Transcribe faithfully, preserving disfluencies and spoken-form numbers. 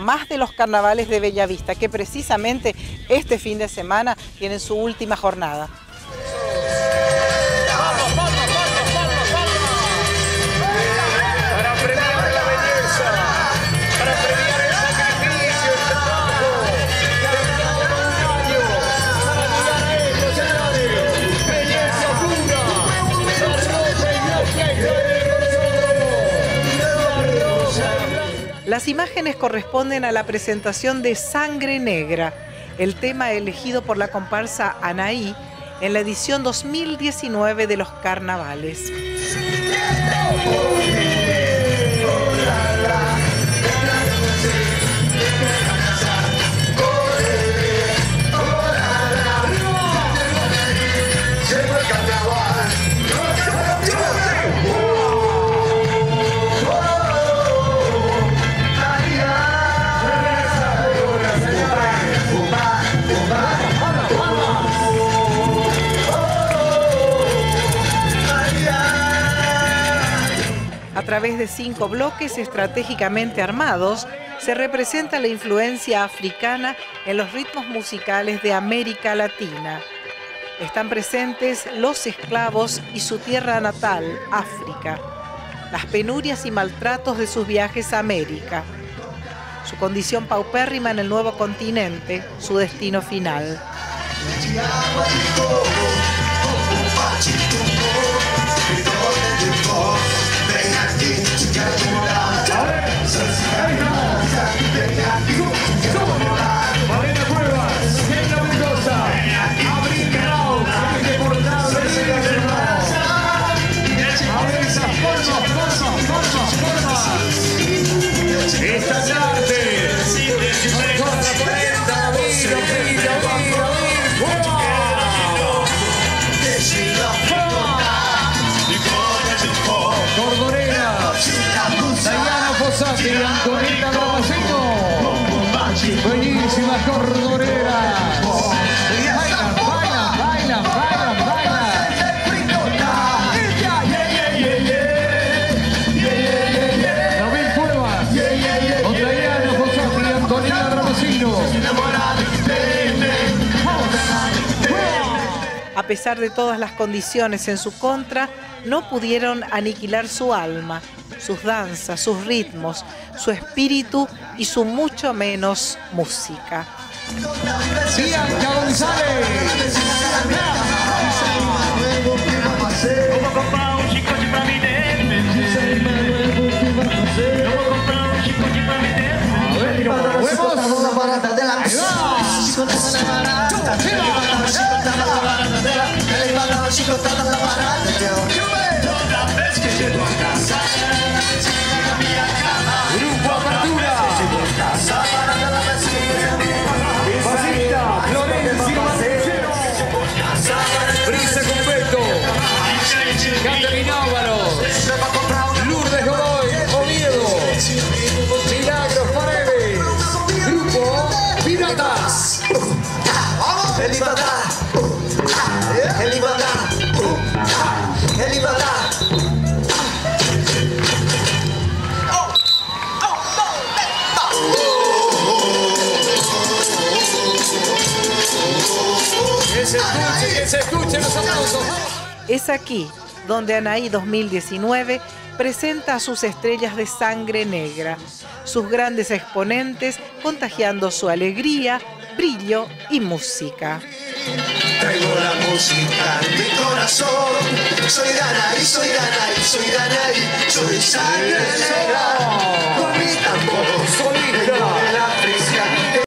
más de los carnavales de Bellavista, que precisamente este fin de semana tienen su última jornada. Las imágenes corresponden a la presentación de Sangre Negra, el tema elegido por la comparsa Anaí en la edición dos mil diecinueve de los carnavales. A través de cinco bloques estratégicamente armados, se representa la influencia africana en los ritmos musicales de América Latina. Están presentes los esclavos y su tierra natal, África, las penurias y maltratos de sus viajes a América, su condición paupérrima en el nuevo continente, su destino final. Y Antonita Damasceno, buenísimas cordoneras. Bailan, bailan, bailan, bailan, bailan. David Cuevas, contra Diana Fossati y Antonita Damasceno. A pesar de todas las condiciones en su contra, no pudieron aniquilar su alma, sus danzas, sus ritmos, su espíritu y su mucho menos música. Bianca González. Grupo Apertura. Basista, Florencia Marcelo. Brisa Completo. Caterina Ábalos. Lourdes Godoy, Oviedo. Milagros Paredes. Grupo Piratas. El Libertad. El Libertad. El Libertad. Que se escuche, que se escuchen los aplausos. Es aquí donde Anaí dos mil diecinueve presenta a sus estrellas de Sangre Negra, sus grandes exponentes contagiando su alegría, brillo y música. Traigo la música en mi corazón. Soy de Anaí, soy de Anaí, soy de Anaí, soy Sangre Negra.